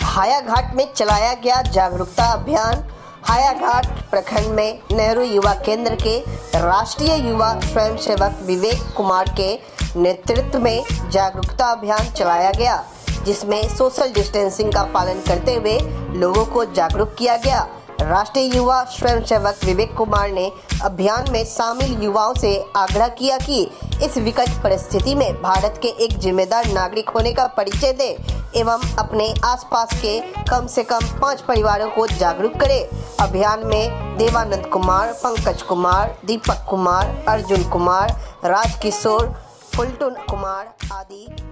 हायाघाट में चलाया गया जागरूकता अभियान। हायाघाट प्रखंड में नेहरू युवा केंद्र के राष्ट्रीय युवा स्वयंसेवक विवेक कुमार के नेतृत्व में जागरूकता अभियान चलाया गया, जिसमें सोशल डिस्टेंसिंग का पालन करते हुए लोगों को जागरूक किया गया। राष्ट्रीय युवा स्वयंसेवक विवेक कुमार ने अभियान में शामिल युवाओं से आग्रह किया कि इस विकट परिस्थिति में भारत के एक जिम्मेदार नागरिक होने का परिचय दे एवं अपने आसपास के कम से कम 5 परिवारों को जागरूक करें। अभियान में देवानंद कुमार, पंकज कुमार, दीपक कुमार, अर्जुन कुमार, राजकिशोर, फुलटुन कुमार आदि